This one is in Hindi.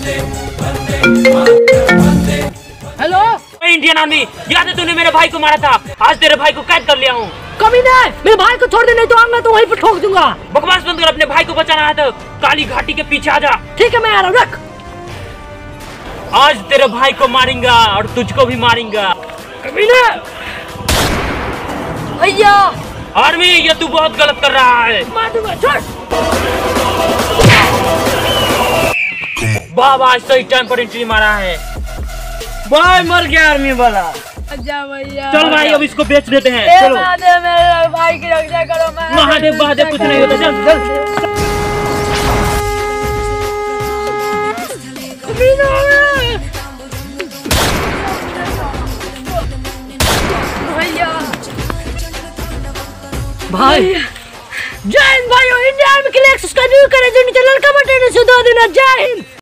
हेलो इंडियन आर्मी, याद है तूने मेरे भाई को मारा था? आज तेरे भाई को कैद कर लिया हूँ। कमीना, मेरे भाई को छोड़ दे, नहीं तो आऊंगा तो वहीं पे ठोक दूंगा। बकवास बंद कर, अपने भाई को बचाना है तो काली घाटी के पीछे आ जा। ठीक है, मैं आ रहा हूँ, रख। आज तेरे भाई को मारेंगा और तुझको भी मारेंगा। कमीना भैया। आर्मी, ये तू बहुत गलत कर रहा है। मार दूंगा, छोड़। बाबा आज सही टाइम पर एंट्री मारा है। भाई मर गया आर्मी वाला। अच्छा भैया, चल भाई अब इसको बेच देते हैं। चलो महादेव, मेरे भाई की रक्षा करो। महादेव महादेव कुछ नहीं होता, चल चल। भैया भाई, जय हिंद भाइयों। इंडिया आर्मी के लिए सब्सक्राइब करें, जो नीचे लड़का बटन से दो देना। जय हिंद।